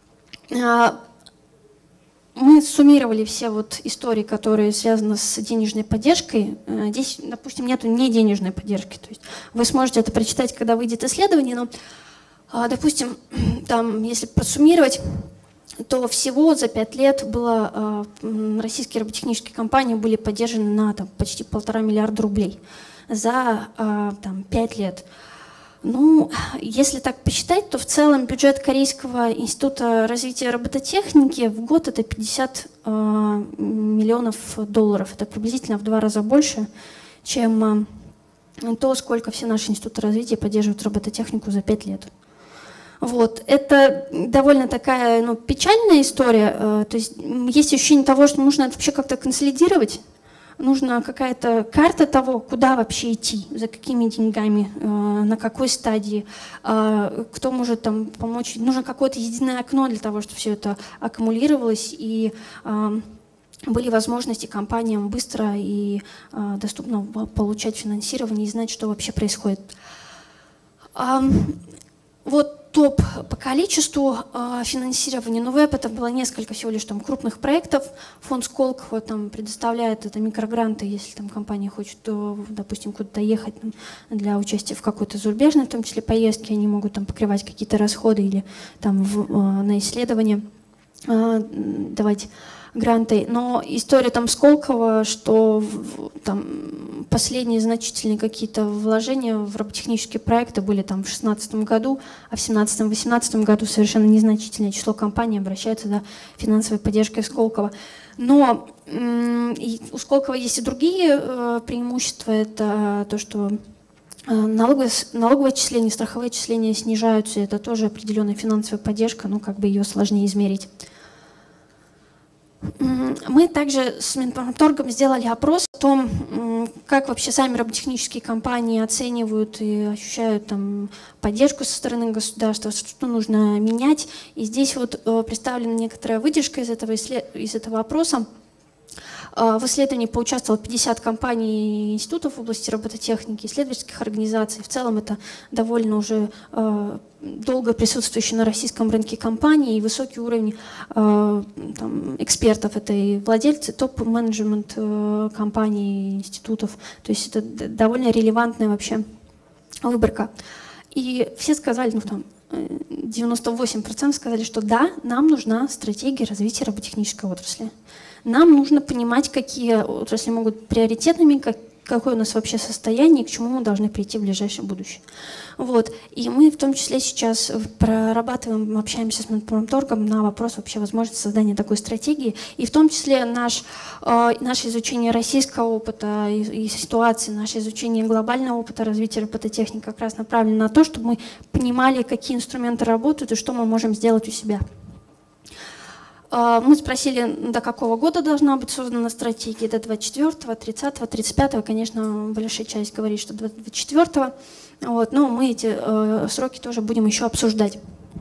Мы суммировали все вот истории, которые связаны с денежной поддержкой. Здесь, допустим, нету неденежной поддержки. То есть вы сможете это прочитать, когда выйдет исследование, но, допустим, там, если просуммировать, то всего за 5 лет было, российские роботехнические компании были поддержаны на там, почти 1,5 миллиарда рублей за там, 5 лет. Ну, если так посчитать, то в целом бюджет Корейского института развития робототехники в год это 50 миллионов долларов. Это приблизительно в 2 раза больше, чем то, сколько все наши институты развития поддерживают робототехнику за 5 лет. Вот. Это довольно такая печальная история. То есть есть ощущение того, что нужно это вообще как-то консолидировать. Нужна какая-то карта того, куда вообще идти, за какими деньгами, на какой стадии, кто может там помочь. Нужно какое-то единое окно для того, чтобы все это аккумулировалось и были возможности компаниям быстро и доступно получать финансирование и знать, что вообще происходит. Вот топ по количеству финансирования, но ВЭП это было несколько всего лишь там крупных проектов. Фонд Сколково там предоставляет это микрогранты, если там компания хочет, допустим, куда-то ехать там, для участия в какой-то зарубежной, в том числе поездке, они могут там покрывать какие-то расходы или там на исследования давать гранты. Но история там Сколково, что там последние значительные какие-то вложения в роботехнические проекты были там в 2016 году, а в 2017-2018 году совершенно незначительное число компаний обращаются за финансовой поддержкой Сколково. Но у Сколково есть и другие преимущества. Это то, что налоговые отчисления, страховые отчисления снижаются. Это тоже определенная финансовая поддержка, но как бы ее сложнее измерить. Мы также с Минпромторгом сделали опрос о том, как вообще сами роботехнические компании оценивают и ощущают там поддержку со стороны государства, что нужно менять. И здесь вот представлена некоторая выдержка из этого опроса. В исследовании поучаствовало 50 компаний и институтов в области робототехники, исследовательских организаций. В целом это довольно уже долго присутствующие на российском рынке компании и высокий уровень там, экспертов. Это и владельцы, топ-менеджмент компаний, институтов. То есть это довольно релевантная вообще выборка. И все сказали, ну там 98% сказали, что да, нам нужна стратегия развития роботехнической отрасли. Нам нужно понимать, какие отрасли могут быть приоритетными, какое у нас вообще состояние и к чему мы должны прийти в ближайшее будущее. Вот. И мы в том числе сейчас прорабатываем, общаемся с Минпромторгом на вопрос вообще возможности создания такой стратегии. И в том числе наше изучение российского опыта и ситуации, наше изучение глобального опыта развития робототехники как раз направлено на то, чтобы мы понимали, какие инструменты работают и что мы можем сделать у себя. Мы спросили, до какого года должна быть создана стратегия, до 24-го, 30-го, 35-го. Конечно, большая часть говорит, что до 24-го. Вот, но мы эти сроки тоже будем еще обсуждать.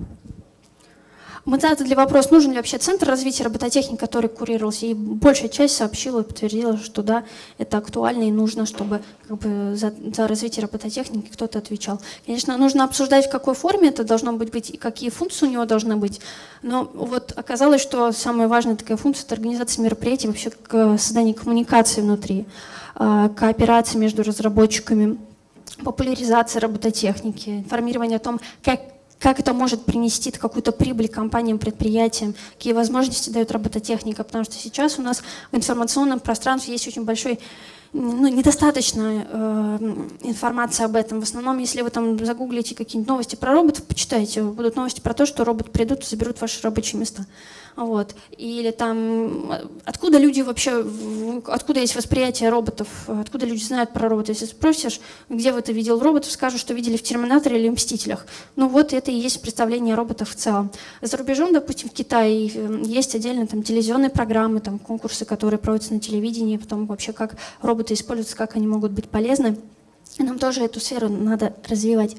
Мы задали вопрос, нужен ли вообще центр развития робототехники, который курировался, и большая часть сообщила и подтвердила, что да, это актуально и нужно, чтобы как бы, за развитие робототехники кто-то отвечал. Конечно, нужно обсуждать, в какой форме это должно быть и какие функции у него должны быть. Но вот оказалось, что самая важная такая функция – это организация мероприятий, вообще создание коммуникации внутри, кооперация между разработчиками, популяризация робототехники, информирование о том, как это может принести какую-то прибыль компаниям, предприятиям, какие возможности дает робототехника, потому что сейчас у нас в информационном пространстве есть очень большой, недостаточно информации об этом. В основном, если вы там загуглите какие-нибудь новости про роботов, почитайте, будут новости про то, что роботы придут и заберут ваши рабочие места. Вот. Или там, откуда люди вообще, откуда есть восприятие роботов, откуда люди знают про роботов. Если спросишь, где вы это видел роботов, скажут, что видели в «Терминаторе» или в «Мстителях». Ну вот это и есть представление о роботах в целом. За рубежом, допустим, в Китае есть отдельно там телевизионные программы, там конкурсы, которые проводятся на телевидении, потом вообще как роботы используются, как они могут быть полезны. И нам тоже эту сферу надо развивать.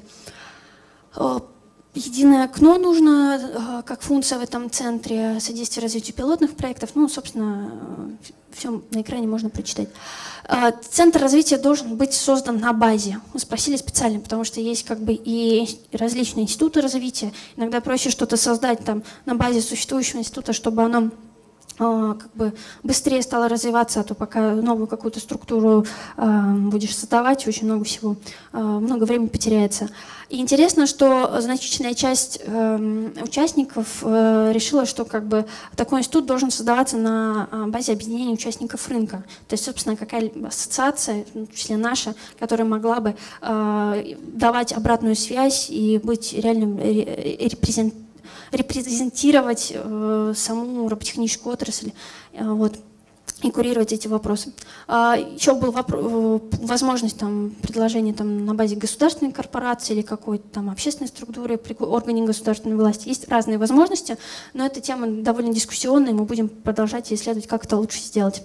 Единое окно нужно как функция в этом центре, содействие развитию пилотных проектов. Ну, собственно, все на экране можно прочитать. Центр развития должен быть создан на базе. Мы спросили специально, потому что есть как бы и различные институты развития. Иногда проще что-то создать там на базе существующего института, чтобы оно как бы быстрее стало развиваться, а то пока новую какую-то структуру будешь создавать, очень много всего, много времени потеряется. И интересно, что значительная часть участников решила, что как бы такой институт должен создаваться на базе объединения участников рынка. То есть, собственно, какая-либо ассоциация, в том числе наша, которая могла бы давать обратную связь и быть реальным репрезентировать саму роботехническую отрасль вот, и курировать эти вопросы. Еще была возможность там, предложения там, на базе государственной корпорации или какой-то там общественной структуры при органе государственной власти. Есть разные возможности, но эта тема довольно дискуссионная, и мы будем продолжать исследовать, как это лучше сделать.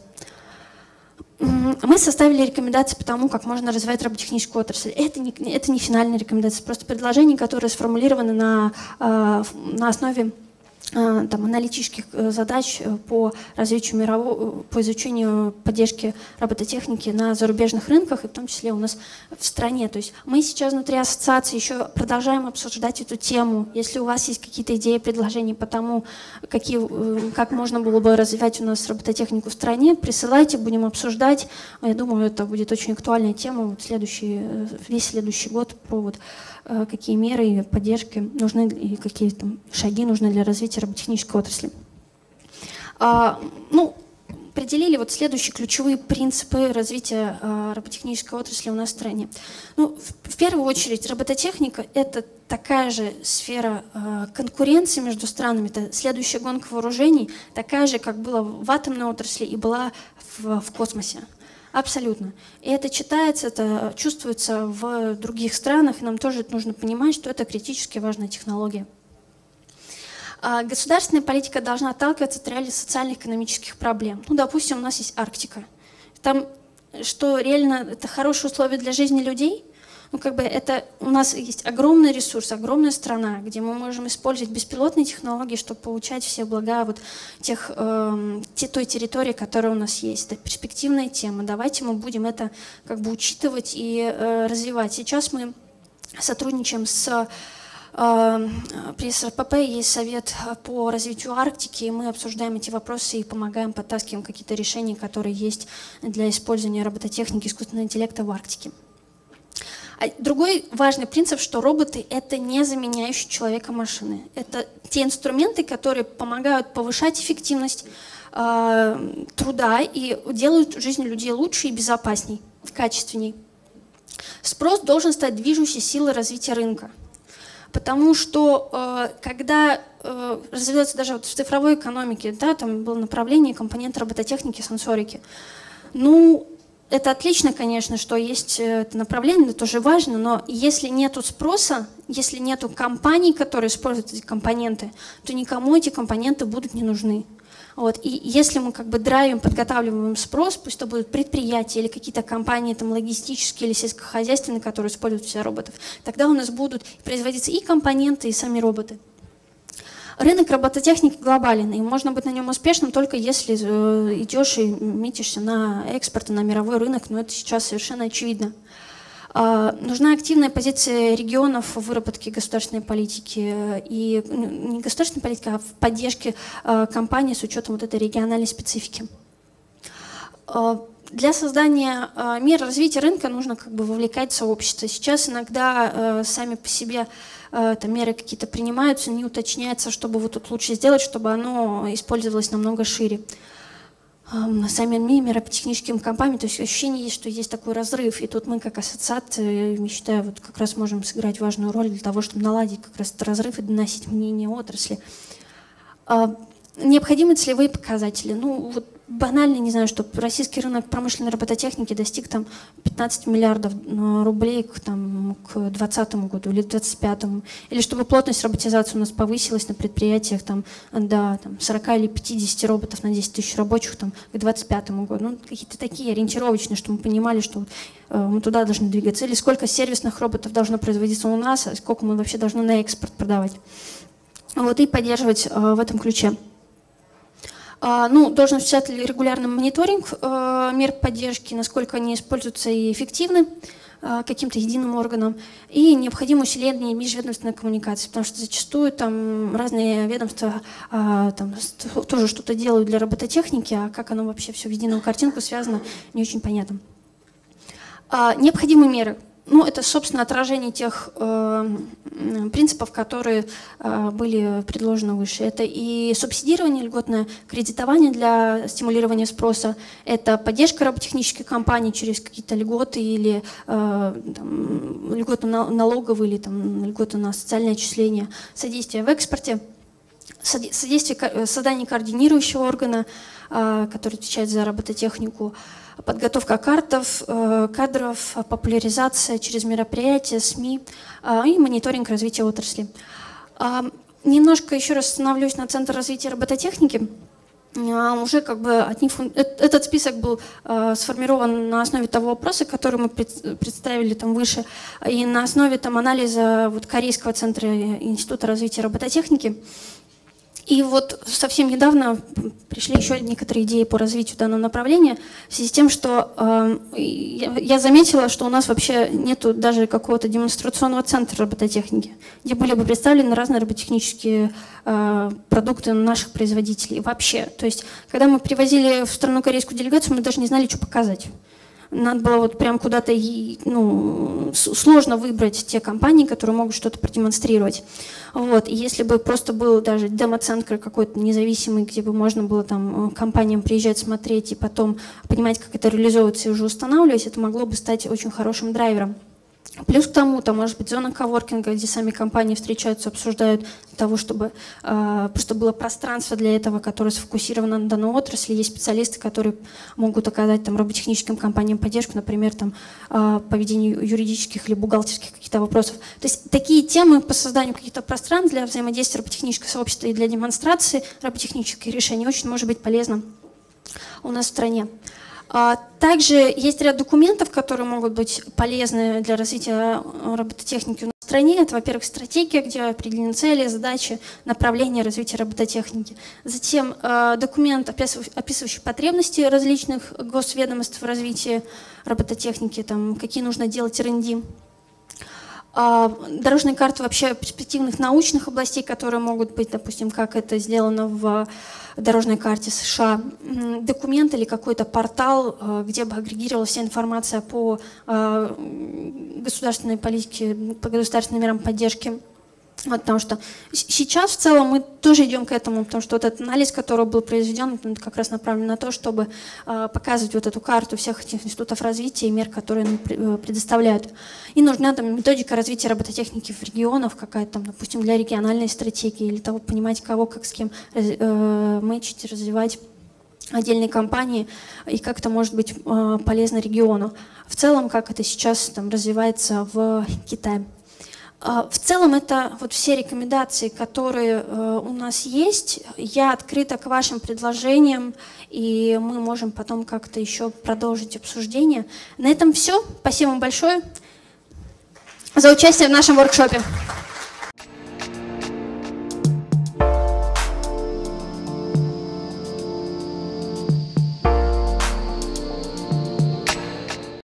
Мы составили рекомендации по тому, как можно развивать роботехническую отрасль. Это не финальные рекомендации, просто предложения, которые сформулированы на основе там, аналитических задач по развитию по изучению поддержки робототехники на зарубежных рынках, и в том числе у нас в стране. То есть мы сейчас внутри ассоциации еще продолжаем обсуждать эту тему. Если у вас есть какие-то идеи, предложения по тому, как можно было бы развивать у нас робототехнику в стране, присылайте, будем обсуждать. Я думаю, это будет очень актуальная тема вот весь следующий год про какие меры и поддержки нужны и какие там шаги нужны для развития робототехнической отрасли. Определили вот следующие ключевые принципы развития робототехнической отрасли у нас в стране. В первую очередь, робототехника — это такая же сфера конкуренции между странами, это следующая гонка вооружений, такая же, как была в атомной отрасли и была в космосе. Абсолютно. И это читается, это чувствуется в других странах, и нам тоже нужно понимать, что это критически важная технология. Государственная политика должна отталкиваться от реалий социально-экономических проблем. Допустим, у нас есть Арктика. Там, что реально это хорошие условия для жизни людей? У нас есть огромный ресурс, огромная страна, где мы можем использовать беспилотные технологии, чтобы получать все блага той территории, которая у нас есть. Это перспективная тема. Давайте мы будем это учитывать и развивать. Сейчас мы сотрудничаем при СРПП, есть совет по развитию Арктики, и мы обсуждаем эти вопросы и помогаем, подтаскиваем какие-то решения, которые есть для использования робототехники, искусственного интеллекта в Арктике. Другой важный принцип, что роботы — это не заменяющие человека машины. Это те инструменты, которые помогают повышать эффективность труда и делают жизнь людей лучше и безопасней, качественней. Спрос должен стать движущей силой развития рынка. Потому что когда развивается даже в цифровой экономике, там было направление компоненты робототехники, сенсорики, это отлично, конечно, что есть это направление, это тоже важно, но если нет спроса, если нет компаний, которые используют эти компоненты, то никому эти компоненты будут не нужны. И если мы драйвим, подготавливаем спрос, пусть это будут предприятия или какие-то компании логистические или сельскохозяйственные, которые используют все роботов, тогда у нас будут производиться и компоненты, и сами роботы. Рынок робототехники глобален, и можно быть на нем успешным только если идешь и метишься на экспорт, на мировой рынок, но это сейчас совершенно очевидно. Нужна активная позиция регионов в выработке государственной политики, и не государственной политики, а в поддержке компаний с учетом этой региональной специфики. Для создания мер развития рынка нужно вовлекать сообщество. Сейчас иногда сами по себе меры какие-то принимаются, не уточняется, чтобы тут лучше сделать, чтобы оно использовалось намного шире. Самим робототехническим компаниям, то есть ощущение есть, что есть такой разрыв, и тут мы как ассоциация, я считаю, как раз можем сыграть важную роль для того, чтобы наладить как раз этот разрыв и доносить мнение отрасли. Необходимы целевые показатели. Банально, не знаю, чтобы российский рынок промышленной робототехники достиг 15 миллиардов рублей к 2020 году или к 2025, или чтобы плотность роботизации у нас повысилась на предприятиях до 40 или 50 роботов на 10 тысяч рабочих к 2025 году. Какие-то такие ориентировочные, чтобы мы понимали, что мы туда должны двигаться. Или сколько сервисных роботов должно производиться у нас, а сколько мы вообще должны на экспорт продавать. И поддерживать в этом ключе. Должен осуществлять регулярный мониторинг мер поддержки, насколько они используются и эффективны каким-то единым органом, и необходимо усиление межведомственной коммуникации, потому что зачастую разные ведомства тоже что-то делают для робототехники, а как оно вообще все в единую картинку связано, не очень понятно. Необходимые меры. Это, собственно, отражение тех принципов, которые были предложены выше. Это и субсидирование, льготное кредитование для стимулирования спроса, это поддержка робототехнических компаний через какие-то льготы или льготы налоговые, или льготы на социальное отчисление, содействие в экспорте, содействие созданию координирующего органа, который отвечает за робототехнику, подготовка кадров, популяризация через мероприятия, СМИ и мониторинг развития отрасли. Немножко еще раз остановлюсь на Центр развития робототехники. Уже от них этот список был сформирован на основе того вопроса, который мы представили выше, и на основе анализа Корейского центра Института развития робототехники. И вот совсем недавно пришли еще некоторые идеи по развитию данного направления в связи с тем, что я заметила, что у нас вообще нету даже какого-то демонстрационного центра робототехники, где были бы представлены разные робототехнические продукты наших производителей вообще. То есть, когда мы привозили в страну корейскую делегацию, мы даже не знали, что показать. Надо было вот прям куда-то, сложно выбрать те компании, которые могут что-то продемонстрировать. Вот. И если бы просто был даже демо-центр какой-то независимый, где бы можно было там компаниям приезжать, смотреть и потом понимать, как это реализовывается и уже устанавливать, это могло бы стать очень хорошим драйвером. Плюс к тому, там может быть зона коворкинга, где сами компании встречаются, обсуждают для того, чтобы просто было пространство для этого, которое сфокусировано на данной отрасли. Есть специалисты, которые могут оказать там роботехническим компаниям поддержку, например, там, по ведению юридических или бухгалтерских каких-то вопросов. То есть такие темы по созданию каких-то пространств для взаимодействия роботехнического сообщества и для демонстрации роботехнических решений очень может быть полезно у нас в стране. Также есть ряд документов, которые могут быть полезны для развития робототехники у нас в стране. Это, во-первых, стратегия, где определены цели, задачи, направления развития робототехники. Затем документ, описывающий потребности различных госведомств в развитии робототехники, там, какие нужно делать R&D. Дорожные карты вообще перспективных научных областей, которые могут быть, допустим, как это сделано в дорожной карте США, документ или какой-то портал, где бы агрегировалась вся информация по государственной политике, по государственным мерам поддержки. Вот, потому что сейчас в целом мы тоже идем к этому, потому что вот этот анализ, который был произведен, как раз направлен на то, чтобы показывать вот эту карту всех этих институтов развития и мер, которые нам предоставляют. И нужна там методика развития робототехники в регионах, какая-то там, допустим, для региональной стратегии, или того понимать, кого, как с кем мэчить, развивать отдельные компании, и как это может быть полезно региону. В целом, как это сейчас там развивается в Китае. В целом, это вот все рекомендации, которые у нас есть. Я открыта к вашим предложениям, и мы можем потом как-то еще продолжить обсуждение. На этом все. Спасибо вам большое за участие в нашем воркшопе.